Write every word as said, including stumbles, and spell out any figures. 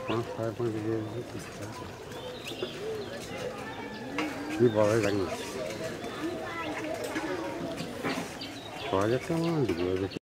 পাঁচ সাড়ে পাঁচ দিয়ে কি বড় গাড়ি ছ হাজার টাকা মনে হয়